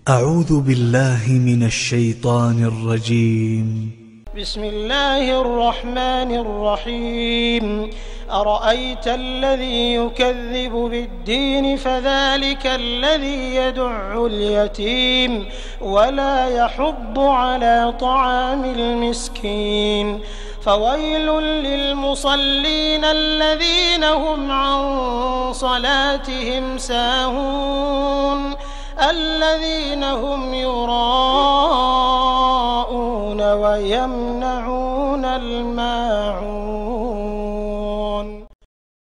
أعوذ بالله من الشيطان الرجيم. بسم الله الرحمن الرحيم. أرأيت الذي يكذب بالدين فذلك الذي يدع اليتيم ولا يحض على طعام المسكين. فويل للمصلين الذين هم عن صلاتهم ساهون الذين هم يراءون ويمنعون الماعون.